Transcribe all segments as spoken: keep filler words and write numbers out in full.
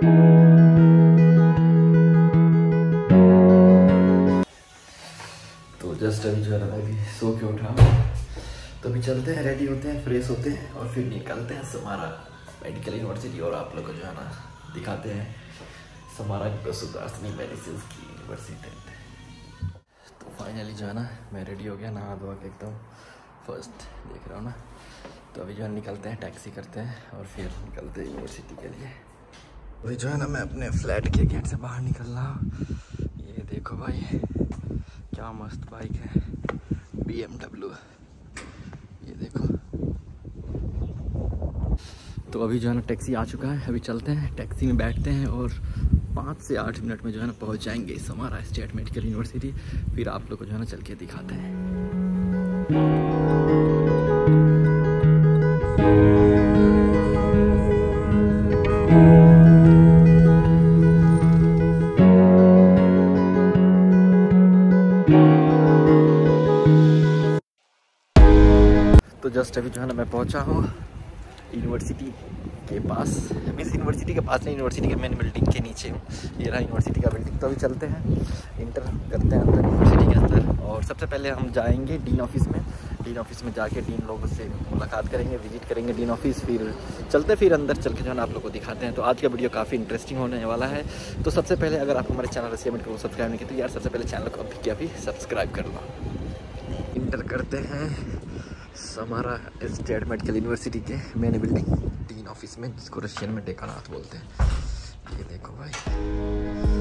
तो जस्ट अभी जो है मैं भी सो के उठा हूँ, तो अभी चलते हैं, रेडी होते हैं, फ्रेश होते हैं और फिर निकलते हैं समारा मेडिकल यूनिवर्सिटी और आप लोग को जो है ना दिखाते हैं समारा सुदर्शनी मेडिसिन की यूनिवर्सिटी। तो फाइनली जो है ना मैं रेडी हो गया, नहा धोआ के एकदम फर्स्ट देख रहा हूँ ना। तो अभी जो है निकलते हैं, टैक्सी करते हैं और फिर निकलते हैं यूनिवर्सिटी के लिए। अभी जो है ना मैं अपने फ्लैट के गेट से बाहर निकल रहा हूँ। ये देखो भाई क्या मस्त बाइक है, बी एम डब्ल्यू, ये देखो। तो अभी जो है ना टैक्सी आ चुका है, अभी चलते हैं, टैक्सी में बैठते हैं और पाँच से आठ मिनट में जो है ना पहुंच जाएंगे समारा स्टेट मेडिकल यूनिवर्सिटी। फिर आप लोग को जो है ना चल के दिखाते हैं। तो जस्ट अभी जो है ना मैं पहुंचा हूँ यूनिवर्सिटी के पास, मीन्स यूनिवर्सिटी के पास नहीं, यूनिवर्सिटी के मेन बिल्डिंग के नीचे हूँ। ये रहा यूनिवर्सिटी का बिल्डिंग। तो अभी चलते हैं, इंटर करते हैं अंदर यूनिवर्सिटी के अंदर। और सबसे पहले हम जाएंगे डीन ऑफिस में। डीन ऑफिस में जाके डीन लोगों से मुलाकात करेंगे, विजिट करेंगे डीन ऑफिस। फिर चलते फिर अंदर चल के जो है ना आप लोग को दिखाते हैं। तो आज का वीडियो काफ़ी इंटरेस्टिंग होने वाला है। तो सबसे पहले अगर आप हमारे चैनल रसिया मेडिकल को सब्सक्राइब नहीं किया तो यार सबसे पहले चैनल को अभी क्या भी सब्सक्राइब कर लो। इंटर करते हैं समारा स्टेट मेडिकल यूनिवर्सिटी के मेन बिल्डिंग डीन ऑफिस में, जिसको रशियन में डेकानाथ बोलते हैं। ये देखो भाई,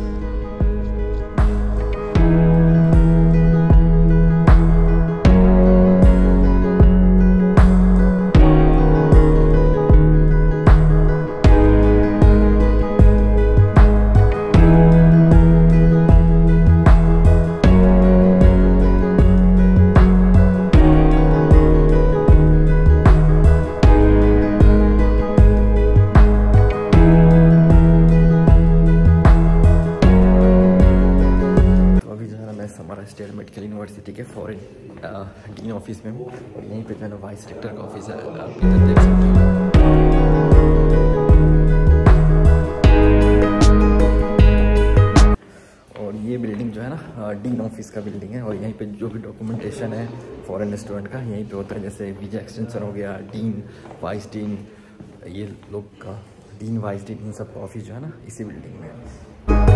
स्टेट मेडिकल यूनिवर्सिटी के फॉरेन डीन ऑफिस में हूँ और यहीं पे जो है ना वाइस रेक्टर का ऑफिस है, आप इधर देख सकते हो। और ये बिल्डिंग जो है ना डीन ऑफिस का बिल्डिंग है और यहीं पे जो भी डॉक्यूमेंटेशन है फॉरेन स्टूडेंट का यहीं पे होता है। जैसे वीजा एक्सटेंशन हो गया, डीन, वाइस डीन, ये लोग का डीन, वाइस डीन, इन सब का ऑफिस जो है ना इसी बिल्डिंग में है।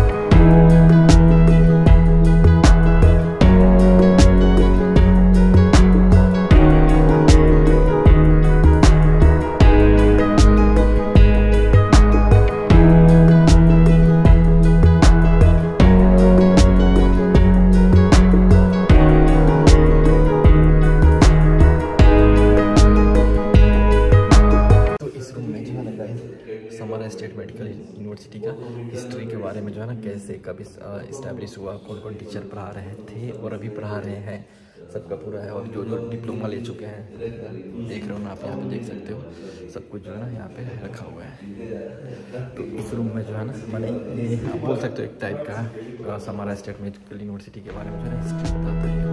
समारा स्टेट मेडिकल यूनिवर्सिटी का हिस्ट्री के बारे में जो है ना कैसे कब इस्टेब्लिश हुआ, कौन कौन टीचर पढ़ा रहे थे और अभी पढ़ा रहे हैं, सबका पूरा है। और जो जो डिप्लोमा ले चुके हैं देख रहे हो ना आप, यहाँ पे देख सकते हो सब कुछ जो है ना यहाँ पे रखा हुआ है। तो इस रूम में जो है ना मैंने ये आप बोल सकते हो एक टाइप का समारा स्टेट मेडिकल यूनिवर्सिटी के बारे में जो है हिस्ट्री बताता है।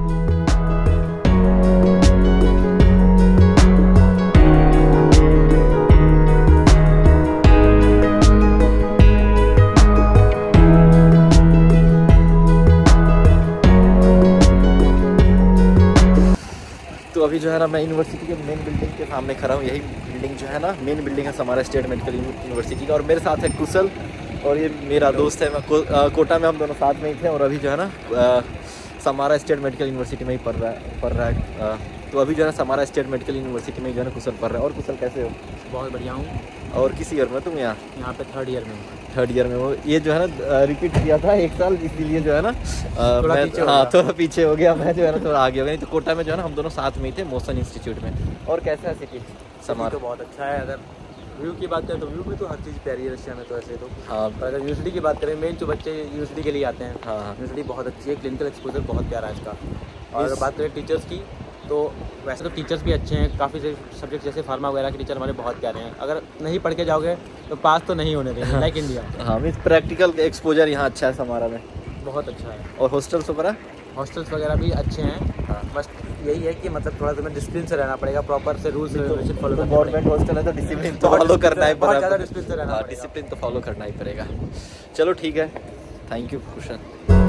तो अभी जो है ना मैं यूनिवर्सिटी के मेन बिल्डिंग के सामने खड़ा हूँ। यही बिल्डिंग जो है ना मेन बिल्डिंग है समारा स्टेट मेडिकल यूनिवर्सिटी का। और मेरे साथ है कुशल और ये मेरा दोस्त है। मैं को, आ, कोटा में हम दोनों साथ में ही थे और अभी जो है ना आ, समारा स्टेट मेडिकल यूनिवर्सिटी में ही पढ़ रहा है पढ़ रहा है आ, तो अभी जो है ना समारा स्टेट मेडिकल यूनिवर्सिटी में जो है ना कुशल पढ़ रहा है। और कुशल कैसे हो? बहुत बढ़िया हूँ। और किस ईयर में तुम? यहाँ यहाँ पे थर्ड ईयर में थर्ड ईयर में वो ये जो है ना रिपीट किया था एक साल, इसीलिए जो है ना थोड़ा मैं पीछे हो हाँ गया। थोड़ा पीछे हो गया, मैं जो है ना थोड़ा आगे हो गया। तो कोटा में जो है ना हम दोनों साथ में ही थे मोशन इंस्टीट्यूट में। और कैसा है सिटी समारा? तो बहुत अच्छा है। अगर व्यू की बात करें तो व्यू में तो हर चीज़ प्यारी है रशिया में तो ऐसे तो। हाँ पर अगर यूनिवर्सिटी की बात करें, मेन जो बच्चे यूनिवर्सिटी के लिए आते हैं, हाँ हाँ यूनिवर्सिटी बहुत अच्छी है, क्लिनिकल एक्सपोजर बहुत प्यारा है इसका। और अगर बात करें टीचर्स की तो वैसे तो टीचर्स भी अच्छे हैं, काफ़ी से सब्जेक्ट जैसे फार्मा वगैरह के टीचर हमारे बहुत प्यारे हैं। अगर नहीं पढ़ के जाओगे तो पास तो नहीं होने देंगे, लाइक इंडिया। हाँ मीन्स प्रैक्टिकल एक्सपोजर यहाँ अच्छा है समारा में, बहुत अच्छा है। और हॉस्टल्स वगैरह हॉस्टल्स वगैरह भी अच्छे हैं। हाँ। बस यही है कि मतलब थोड़ा तुम्हें डिसिप्लिन से रहना पड़ेगा, प्रॉपर से रूल्स रेगुलेशन फॉलो करना गवर्नमेंट हॉस्टल है तो डिसिप्लिन तो फॉलो करना ही बहुत ज़्यादा पड़ेगा। डिसिप्लिन से रहना हाँ, पड़ेगा। डिसिप्लिन तो फॉलो करना ही पड़ेगा। चलो ठीक है, थैंक यू कुशन।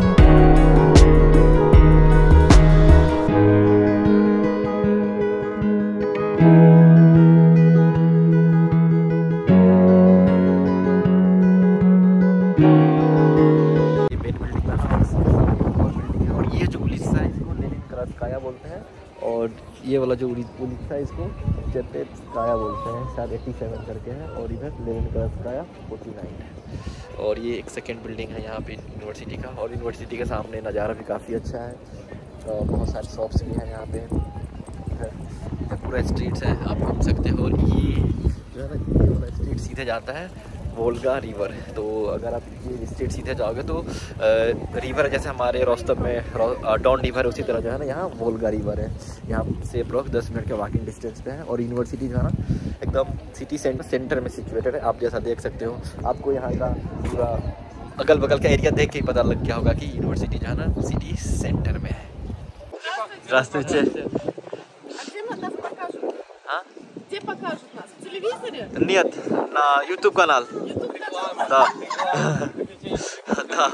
ये मेन बिल्डिंग का नाम बिल्डिंग है, और ये जो उड़ीसा है इसको लेनिनग्रादस्काया बोलते हैं, और ये वाला जो उड़ीसा है इसको चेपेट्स्काया बोलते हैं, शायद सत्तासी करके है, और इधर लेनिनग्रादस्काया उनचास है। और ये एक सेकेंड बिल्डिंग है यहाँ पे यूनिवर्सिटी का, और यूनिवर्सिटी के सामने नज़ारा भी काफ़ी अच्छा है, और बहुत सारे शॉप्स भी हैं यहाँ पे, इधर पूरा स्ट्रीट्स है, आप घूम सकते हो। और ये जो है ना, ये वाला स्ट्रीट सीधे जाता है वोल्गा रिवर। तो अगर आप ये स्ट्रीट सीधे जाओगे तो रिवर जैसे हमारे रोस्तम में डॉन रिवर है, उसी तरह जो है ना यहाँ वोल्गा रिवर है। यहाँ से अप्रोक्स दस मिनट के वॉकिंग डिस्टेंस पे है, और यूनिवर्सिटी जो है ना एकदम सिटी सेंटर सेंटर में सिचुएटेड है। आप जैसा देख सकते हो, आपको यहाँ का पूरा अगल बगल का एरिया देख के ही पता लग गया होगा कि यूनिवर्सिटी जो है ना सिटी सेंटर में है। Здравствуйте. А где нас покажут? А? Где покажут нас? В телевизоре? Нет, на YouTube канал. Ютуб канал? Да. Да.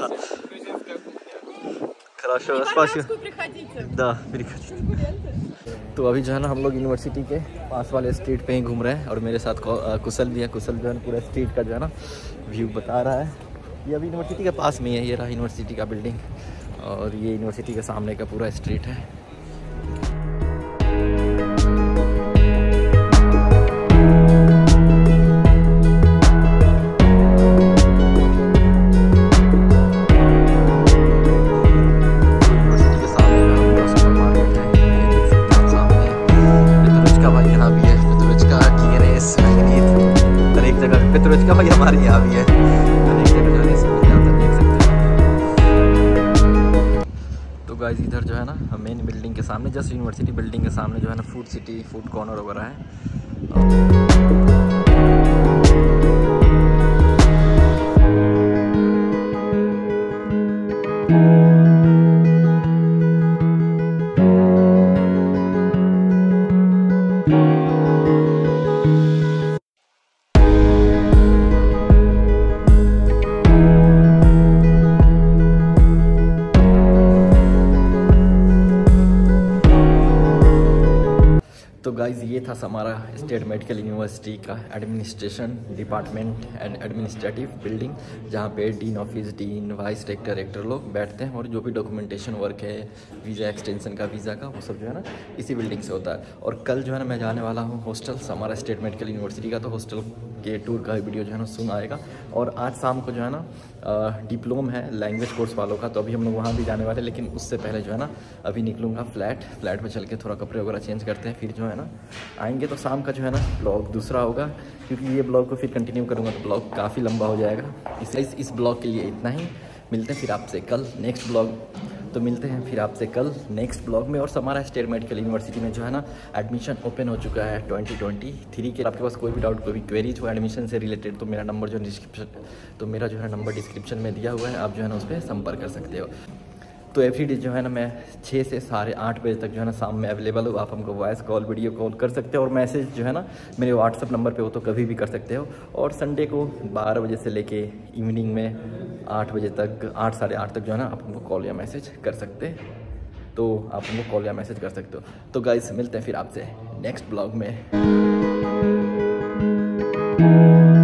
Хорошо, В спасибо. Армянскую приходите. Да, переходите। Конкуренты. तो अभी जो है ना हम लोग यूनिवर्सिटी के पास वाले स्ट्रीट पे ही घूम रहे हैं, और मेरे साथ कुशल भी है। कुशल जो है ना पूरा स्ट्रीट का जो है ना व्यू बता रहा है। ये अभी यूनिवर्सिटी के पास में ही है, ये रहा यूनिवर्सिटी का बिल्डिंग, और ये यूनिवर्सिटी के सामने का पूरा स्ट्रीट है। पेट्रोचका भाई हमारे यहाँ भी है, अनेक जगह जाने से मिल जाता है, देख सकते हैं। तो गाइस इधर जो है ना मेन बिल्डिंग के सामने, जस्ट यूनिवर्सिटी बिल्डिंग के सामने जो है ना फूड सिटी फूड कॉर्नर वगैरह है। तो गाइज़ ये था हमारा स्टेट मेडिकल यूनिवर्सिटी का administration department and administrative building, जहाँ पे dean office, dean, vice rector, rector लोग बैठते हैं, और जो भी डॉक्यूमेंटेशन वर्क है वीज़ा एक्सटेंशन का, वीज़ा का, वो सब जो है ना इसी बिल्डिंग से होता है। और कल जो है ना मैं जाने वाला हूँ हॉस्टल्स, हमारा स्टेट मेडिकल यूनिवर्सिटी का, तो हॉस्टल के टूर का वीडियो जो है ना सुन आएगा। और आज शाम को जो है ना डिप्लोम है लैंग्वेज कोर्स वालों का, तो अभी हम लोग वहाँ भी जाने वाले हैं, लेकिन उससे पहले जो है ना अभी निकलूँगा फ्लैट फ्लैट में चल के थोड़ा कपड़े वगैरह चेंज करते हैं, फिर जो है ना आएंगे। तो शाम का जो है ना ब्लॉग दूसरा होगा, क्योंकि ये ब्लॉग को फिर कंटिन्यू करूँगा तो ब्लॉग काफ़ी लंबा हो जाएगा। इसलिए इस, इस ब्लॉग के लिए इतना ही। मिलते हैं फिर आपसे कल नेक्स्ट ब्लॉग तो मिलते हैं फिर आपसे कल नेक्स्ट ब्लॉग में। और हमारा स्टेट मेडिकल यूनिवर्सिटी में जो है ना एडमिशन ओपन हो चुका है ट्वेंटी ट्वेंटी थ्री के। आपके पास कोई भी डाउट, कोई भी क्वेरीज हो एडमिशन से रिलेटेड, तो मेरा नंबर जो डिस्क्रिप्शन तो मेरा जो है नंबर डिस्क्रिप्शन में दिया हुआ है, आप जो है ना उस पर संपर्क कर सकते हो। तो एवरीडे जो है ना मैं छः से साढ़े आठ बजे तक जो है ना शाम में अवेलेबल हूँ। आप हमको वॉइस कॉल, वीडियो कॉल कर सकते हो, और मैसेज जो है ना मेरे व्हाट्सअप नंबर पे हो तो कभी भी कर सकते हो। और संडे को बारह बजे से लेके इवनिंग में आठ बजे तक, आठ साढ़े आठ तक जो है ना आप हमको कॉल या मैसेज कर सकते हैं। तो आप हमको कॉल या मैसेज कर सकते हो। तो गाइस मिलते हैं फिर आपसे नेक्स्ट ब्लॉग में।